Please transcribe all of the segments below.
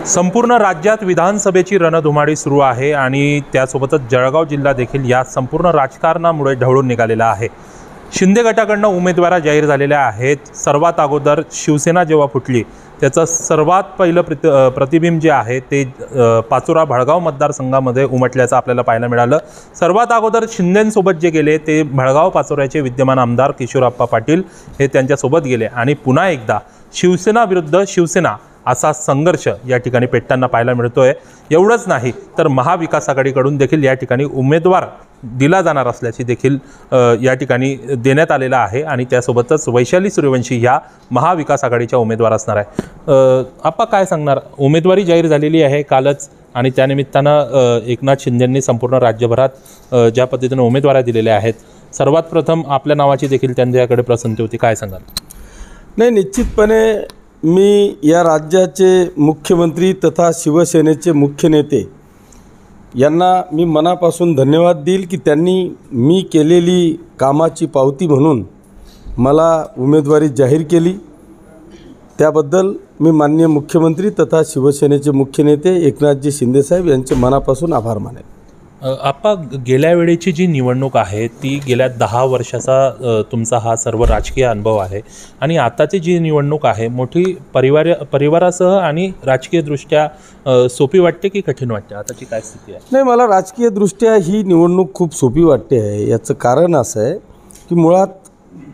संपूर्ण राज्यात विधानसभेची रणधुमाळी सुरू आहे आणि त्यासोबतच जळगाव जिल्हा देखील या संपूर्ण राजकारणामुळे ढवळून निघालेला आहे। शिंदे गटाकडून उमेदवार जाहीर झालेल्या आहेत। सर्वात अगोदर शिवसेना जेव्हा फुटली त्याचं सर्वात पहिलं प्रतिबिंब जे आहे ते पाचोरा भडगाव मतदारसंघामध्ये उमटल्याचं आपल्याला पाहायला मिळालं। सर्वात अगोदर शिंदेंसोबत जे गेले ते भडगाव पाचोऱ्याचे विद्यमान आमदार किशोरप्पा पाटील हे त्यांच्यासोबत गेले आणि पुन्हा एकदा शिवसेना विरुद्ध शिवसेना असा संघर्ष या ठिकाणी पेटताना पाहायला मिळतोय। एवढंच नाही तर महाविकास आघाडीकडून देखील या ठिकाणी उमेदवार दिला जाणार असल्याची देखील या ठिकाणी देण्यात आलेला आहे आणि त्यासोबतच वैशाली सूर्यवंशी ह्या महाविकास आघाडीच्या उमेदवार असणार आहे। आपण काय सांगणार, उमेदवारी जाहीर झालेली आहे कालच आणि त्यानिमित्तानं एकनाथ शिंदेंनी संपूर्ण राज्यभरात ज्या पद्धतीने उमेदवारी दिलेल्या आहेत, सर्वात प्रथम आपल्या नावाची देखील त्यांच्याकडे पसंती होती, काय सांगाल? नाही, निश्चितपणे मी या राज्याचे मुख्यमंत्री तथा शिवसेनेचे मुख्य नेते यांना मी मनापासून धन्यवाद देईल की त्यांनी मी केलेली कामाची पावती म्हणून मला उमेदवारी जाहीर केली। त्याबद्दल मी माननीय मुख्यमंत्री तथा शिवसेनेचे मुख्य नेते एकनाथजी शिंदेसाहेब यांचे मनापासून आभार मानेल। आपण गेल्या वेळेची जी निवडणूक आहे ती गेल्या 10 वर्षाचा तुमचा हा सर्व राजकीय अनुभव आहे आणि आताची जी निवडणूक आहे मोठी परिवारासह आणि राजकीयदृष्ट्या सोपी वाटते की कठीण वाटते? आताची काय स्थिती आहे? नाही, मला राजकीयदृष्ट्या ही निवडणूक खूप सोपी वाटते आहे। याचं कारण असं आहे की मुळात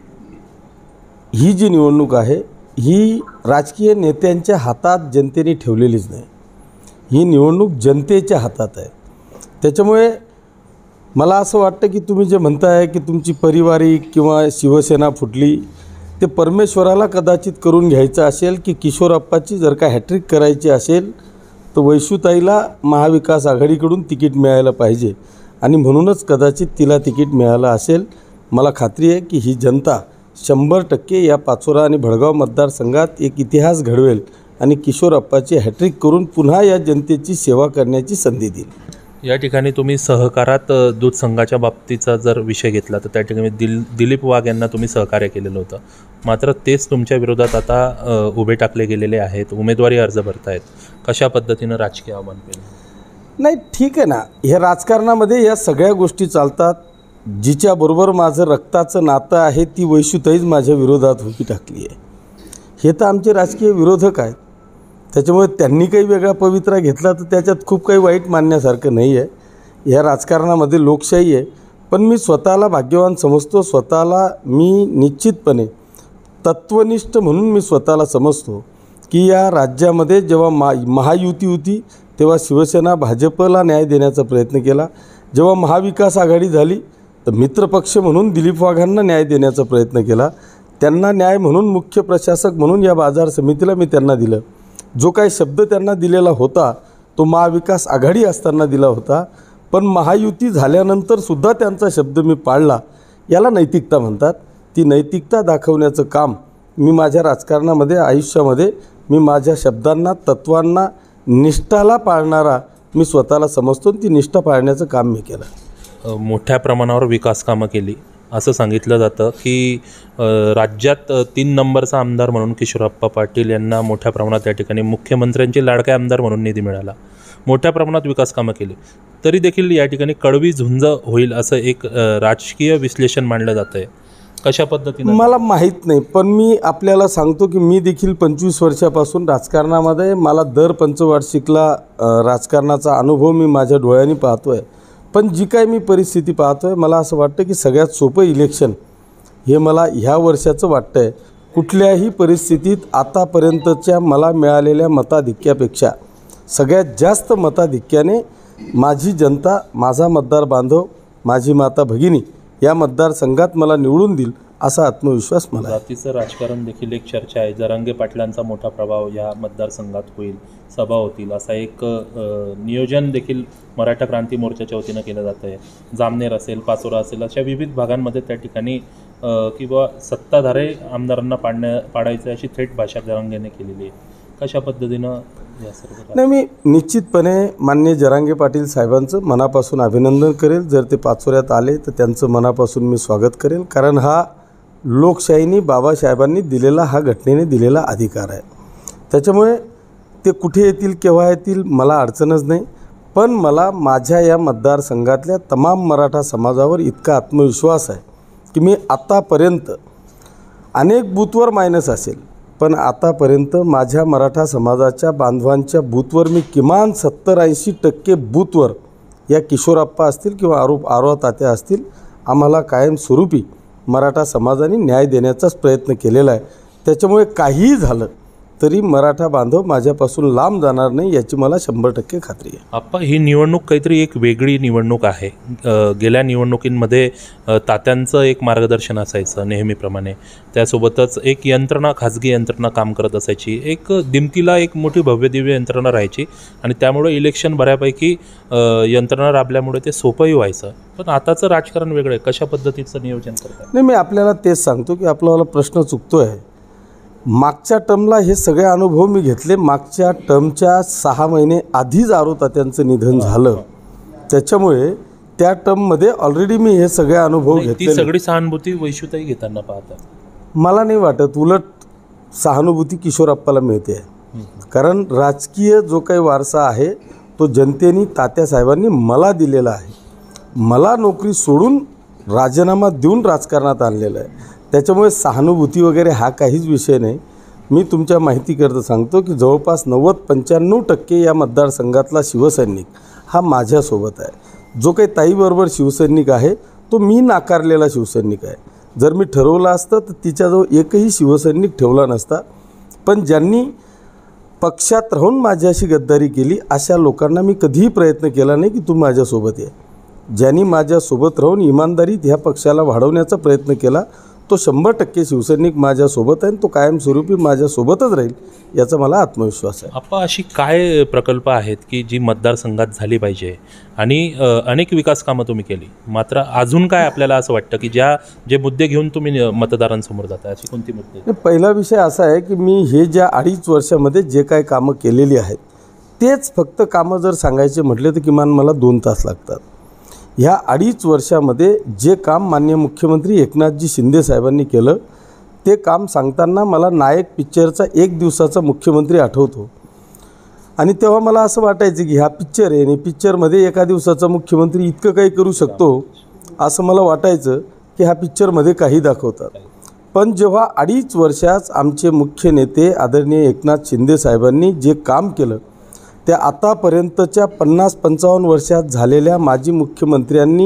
ही जी निवडणूक आहे ही राजकीय नेत्यांच्या हातात जनतेने ठेवलेलीच नाही, ही निवडणूक जनतेच्या हातात आहे। त्याच्यामुळे मला असं वाटतं की तुम्ही जे म्हणताय की तुमची पारिवारिक किंवा शिवसेना फुटली, ते परमेश्वराला कदाचित करून घ्यायचं असेल की किशोरप्पाची जर का हॅट्रिक करायची असेल तर वैशुताईला महाविकास आघाडीकडून तिकीट मिळायला पाहिजे आणि म्हणूनच कदाचित तिला तिकीट मिळालं असेल। मला खात्री आहे की ही जनता 100% या पाचोरा आणि भडगाव मतदारसंघात एक इतिहास घडवेल आणि किशोरप्पाची हॅट्रिक करून पुन्हा या जनतेची सेवा करण्याची संधी देईल। या ठिकाणी तुम्ही सहकारात दूध संघाच्या बाबतीचा जर विषय घेतला तर त्या ठिकाणी दिलीप वाघ यांना तुम्ही सहकार्य केलेलं होतं, मात्र तेच तुमच्या विरोधात आता उभे टाकले गेलेले आहेत, उमेदवारी अर्ज भरतायत। कशा पद्धतीनं राजकीय आव्हान केलं? नाही, ठीक आहे ना, हे राजकारणामध्ये या सगळ्या गोष्टी चालतात। जिच्याबरोबर माझं रक्ताचं नातं आहे ती वैशुताईच माझ्या विरोधात उभी टाकली आहे। हे तर आमचे राजकीय विरोधक आहेत, त्याच्यामुळे त्यांनी काही वेगळा पवित्रा घेतला तर त्याच्यात खूप काही वाईट मानण्यासारखं नाही आहे। या राजकारणामध्ये लोकशाही आहे, पण मी स्वतःला भाग्यवान समजतो, स्वतःला मी निश्चितपणे तत्वनिष्ठ म्हणून मी स्वतःला समजतो की या राज्यामध्ये जेव्हा महायुती होती तेव्हा शिवसेना भाजपला न्याय देण्याचा प्रयत्न केला, जेव्हा महाविकास आघाडी झाली तर मित्रपक्ष म्हणून दिलीप वाघांना न्याय देण्याचा प्रयत्न केला, त्यांना न्याय म्हणून मुख्य प्रशासक म्हणून या बाजार समितीला मी त्यांना दिलं। जो काही शब्द त्यांना दिलेला होता तो महाविकास आघाडी असताना दिला होता, पण महायुती झाल्यानंतरसुद्धा त्यांचा शब्द मी पाळला। याला नैतिकता म्हणतात। ती नैतिकता दाखवण्याचं काम मी माझ्या राजकारणामध्ये आयुष्यामध्ये मी माझ्या शब्दांना, तत्वांना, निष्ठाला पाळणारा मी स्वतःला समजतो, ती निष्ठा पाळण्याचं काम मी केलं। मोठ्या प्रमाणावर विकास कामं केली असं सांगितलं जातं की राज्यात 3 नंबरचा आमदार म्हणून किशोरप्पा पाटील यांना मोठ्या प्रमाणात या ठिकाणी मुख्यमंत्र्यांचे लाडके आमदार म्हणून निधी मिळाला, मोठ्या प्रमाणात विकास कामं केली, तरी देखील या ठिकाणी कडवी झुंज होईल असं एक राजकीय विश्लेषण मांडलं जातं आहे। कशा पद्धतीने मला माहीत नाही, पण मी आपल्याला सांगतो की मी देखील 25 वर्षापासून राजकारणामध्ये, मला दर पंचवार्षिकला राजकारणाचा अनुभव मी माझ्या डोळ्यांनी पाहतो आहे। पण जी काय मी परिस्थिती पाहतो आहे, मला असं वाटतं की सगळ्यात सोपं इलेक्शन हे मला ह्या वर्षाचं वाटतं आहे। कुठल्याही परिस्थितीत आतापर्यंतच्या मला मिळालेल्या मताधिक्यापेक्षा सगळ्यात जास्त मताधिक्याने माझी जनता, माझा मतदार बांधव, माझी माता भगिनी या मतदारसंघात मला निवडून देईल असा आत्मविश्वास मला आहे। जातीचं राजकारण देखील एक चर्चा आहे, जरांगे पाटलांचा मोठा प्रभाव या मतदारसंघात होईल, सभा होतील असं एक नियोजन देखील मराठा क्रांती मोर्चाच्या वतीनं केलं जातं आहे। जामनेर असेल, पाचोरा असेल, अशा विविध भागांमध्ये त्या ठिकाणी किंवा सत्ताधारे आमदारांना पाडायचं अशी थेट भाषा जरांगेने केलेली आहे। कशा पद्धतीनं या सर्व? नाही, मी निश्चितपणे माननीय जरांगे पाटील साहेबांचं मनापासून अभिनंदन करेल। जर ते पाचोऱ्यात आले तर त्यांचं मनापासून मी स्वागत करेल, कारण हा लोकशाहीने बाबासाहेबांनी दिलेला, हा घटनेने दिलेला अधिकार आहे। त्याच्यामुळे ते कुठे येतील केव्हा येतील मला अडचणच नाही, पण मला माझ्या या मतदारसंघातल्या तमाम मराठा समाजावर इतका आत्मविश्वास आहे की मी आतापर्यंत अनेक बूथवर मायनस असेल, पण आतापर्यंत माझ्या मराठा समाजाच्या बांधवांच्या बूथवर मी किमान 70-80% बूथवर या किशोरप्पा असतील किंवा आरोह तात्या असतील आम्हाला कायमस्वरूपी मराठा समाजाने न्याय देण्याचाच प्रयत्न केलेला आहे. त्याच्यामुळे काहीही झालं तरी मराठा बांधव माझ्यापासून लांब जाणार नाही याची मला 100% खात्री आहे. आप्पा, ही निवडणूक काहीतरी एक वेगळी निवडणूक आहे. गेल्या निवडणुकींमध्ये तात्यांचं एक मार्गदर्शन असायचं नेहमीप्रमाणे, त्यासोबतच एक यंत्रणा, खाजगी यंत्रणा काम करत असायची, एक दिमतीला एक मोठी भव्यदिव्य यंत्रणा राहायची आणि त्यामुळे इलेक्शन बऱ्यापैकी यंत्रणा राबल्यामुळे ते सोपंही व्हायचं. पण आताचं राजकारण वेगळं आहे. कशा पद्धतीचं नियोजन करतात? नाही, मी आपल्याला तेच सांगतो की आपल्याला प्रश्न चुकतो आहे. मागच्या टर्मला हे सगळे अनुभव मी घेतले. मागच्या टर्मच्या 6 महिने आधीच आरोह तात्यांचं निधन झालं, त्याच्यामुळे त्या टर्ममध्ये ऑलरेडी मी हे सगळे अनुभव घेतले. ती सगळी सहानुभूती वैशुताई घेताना पाहतात मला नाही वाटत. उलट सहानुभूती किशोरप्पाला मिळते, कारण राजकीय जो काही वारसा आहे तो जनतेने तात्यासाहेबांनी मला दिलेला आहे. मला नोकरी सोडून राजीनामा देऊन राजकारणात आणलेलं आहे. त्याच्यामुळे सहानुभूती वगैरे हा काहीच विषय नाही. मी तुमच्या माहितीकरता सांगतो की जवळपास 90-95% या मतदारसंघातला शिवसैनिक हा माझ्यासोबत आहे. जो काही ताईबरोबर शिवसैनिक आहे तो मी नाकारलेला शिवसैनिक आहे. जर मी ठरवलं असतं तर तिच्याजवळ एकही शिवसैनिक ठेवला नसता. पण ज्यांनी पक्षात राहून माझ्याशी गद्दारी केली अशा लोकांना मी कधीही प्रयत्न केला नाही की तू माझ्यासोबत ये. ज्यांनी माझ्यासोबत राहून इमानदारीत ह्या पक्षाला वाढवण्याचा प्रयत्न केला तो 100% शिवसैनिक माझ्यासोबत आहे, तो कायमस्वरूपी माझ्यासोबतच राहील याचा मला आत्मविश्वास आहे. आप्पा, अशी काय प्रकल्प आहेत की जी मतदारसंघात झाली पाहिजे आणि अनेक विकास कामं तुम्ही केली, मात्र अजून काय आपल्याला असं वाटतं की जे मुद्दे घेऊन तुम्ही मतदारांसमोर जाता, अशी कोणती मुद्दे? पहिला विषय असा आहे की मी हे ज्या 2.5 वर्षामध्ये जे काय कामं केलेली आहेत तेच फक्त कामं जर सांगायचे म्हटले तर किमान मला 2 तास लागतात. ह्या 2.5 वर्षामध्ये जे काम माननीय मुख्यमंत्री एकनाथजी शिंदे साहेबांनी केलं ते काम सांगताना मला नायक पिक्चरचा 1 दिवसाचा मुख्यमंत्री आठवतो. आणि तेव्हा मला असं वाटायचं की हा पिक्चर आहे आणि पिक्चरमध्ये एका दिवसाचा मुख्यमंत्री इतकं काही करू शकतो असं मला वाटायचं की हा पिक्चरमध्ये काही दाखवतात. पण जेव्हा 2.5 वर्षात आमचे मुख्य नेते आदरणीय एकनाथ शिंदे साहेबांनी जे काम केलं त्या आतापर्यंतच्या 50-55 वर्षात झालेल्या माजी मुख्यमंत्र्यांनी,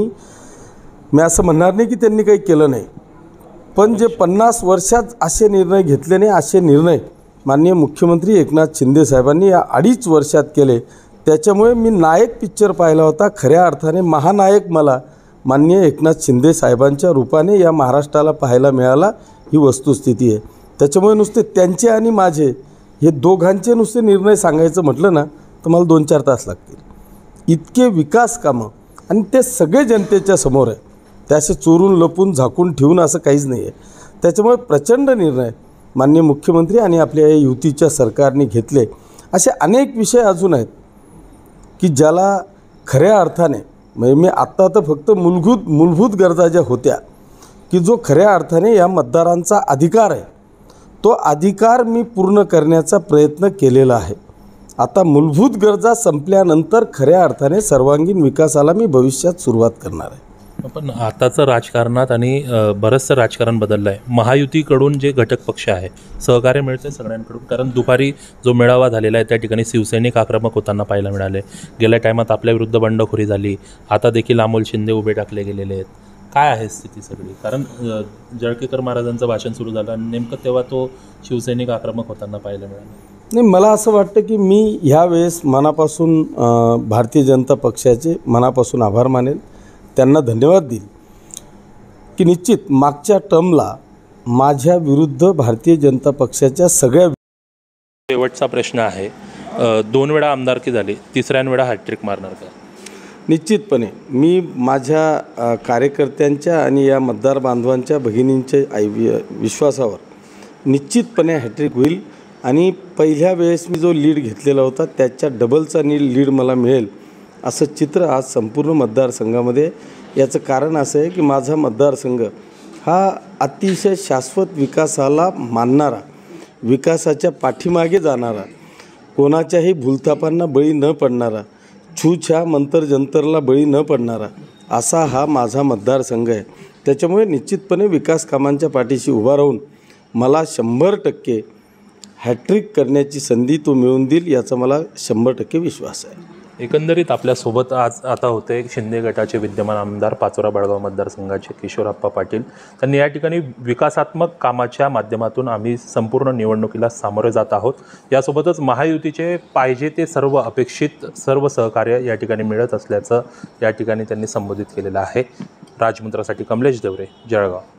मी असं म्हणणार नाही की त्यांनी काही केलं नाही, पण जे 50 वर्षात असे निर्णय घेतले नाही असे निर्णय माननीय मुख्यमंत्री एकनाथ शिंदे साहेबांनी या 2.5 वर्षात केले. त्याच्यामुळे मी नायक पिक्चर पाहिला होता. खऱ्या अर्थाने महानायक मला माननीय एकनाथ शिंदे साहेबांच्या रूपाने या महाराष्ट्राला पाहायला मिळाला, ही वस्तुस्थिती आहे. त्याच्यामुळे नुसते त्यांचे आणि माझे हे दोघांचे नुसते निर्णय सांगायचं म्हटलं ना तर मला 2-4 तास लागतील. इतके विकास कामं आणि ते सगळे जनतेच्या समोर आहे. ते असे चोरून लपून झाकून ठेवून असं काहीच नाही आहे. त्याच्यामुळे प्रचंड निर्णय माननीय मुख्यमंत्री आणि आपल्या या युतीच्या सरकारने घेतले. असे अनेक विषय अजून आहेत की ज्याला खऱ्या अर्थाने, म्हणजे मी आत्ता तर फक्त मूलभूत गरजा ज्या होत्या की जो खऱ्या अर्थाने या मतदारांचा अधिकार आहे तो अधिकार मी पूर्ण करण्याचा प्रयत्न केलेला आहे. आता मूलभूत गरजा संपल्यानंतर खऱ्या अर्थाने सर्वांगीण विकासाला मी भविष्यात सुरुवात करणार आहे. पण आताचं राजकारणात आणि बरंचसं राजकारण बदललं आहे. महायुतीकडून जे घटक पक्ष आहे सहकार्य मिळते सगळ्यांकडून, कारण दुपारी जो मेळावा झालेला आहे त्या ठिकाणी शिवसैनिक आक्रमक होताना पाहायला मिळाले. गेल्या टायमात आपल्याविरुद्ध बंडखोरी झाली, आता देखील अमोल शिंदे उभे टाकले गेलेले आहेत. काय आहे स्थिती सगळी? कारण जळकेकर महाराजांचं भाषण सुरू झालं आणि नेमकं तेव्हा तो शिवसैनिक आक्रमक होताना पाहायला मिळाला. नाही, मला असं वाटतं की मी ह्यावेळेस मनापासून भारतीय जनता पक्षाचे मनापासून आभार मानेल, त्यांना धन्यवाद देईल की निश्चित मागच्या टर्मला माझ्या विरुद्ध भारतीय जनता पक्षाच्या सगळ्या. शेवटचा प्रश्न आहे, 2 वेळा आमदारकी झाली, 3ऱ्या वेळा हॅट्रिक मारणार का? निश्चितपणे मी माझ्या कार्यकर्त्यांच्या आणि या मतदार बांधवांच्या भगिनींच्या विश्वासावर निश्चितपणे हॅट्रिक होईल आणि पहिल्या वेळेस मी जो लीड घेतलेला होता त्याच्या डबलचा लीड मला मिळेल असं चित्र आज संपूर्ण मतदारसंघामध्ये. याचं कारण असं आहे की माझा मतदारसंघ हा अतिशय शाश्वत विकासाला मानणारा, विकासाच्या पाठीमागे जाणारा, कोणाच्याही भूलथापांना बळी न पडणारा, छूछा मंतर जंतरला बळी न पडणारा असा हा माझा मतदारसंघ आहे. त्याच्यामुळे निश्चितपणे विकास कामांच्या पाठीशी उभा राहून मला 100% हॅट्रिक करण्याची संधी तो मिळवून देईल याचा मला 100% विश्वास आहे. एकंदरीत आपल्यासोबत आता होते शिंदे गटाचे विद्यमान आमदार पाचोरा बळगाव मतदारसंघाचे किशोरप्पा पाटील. त्यांनी या ठिकाणी विकासात्मक कामाच्या माध्यमातून आम्ही संपूर्ण निवडणुकीला सामोरे जात आहोत. यासोबतच महायुतीचे पाहिजे ते सर्व अपेक्षित सर्व सहकार्य या ठिकाणी मिळत असल्याचं या ठिकाणी त्यांनी संबोधित केलेलं आहे. राजमुद्रासाठी कमलेश देवरे, जळगाव.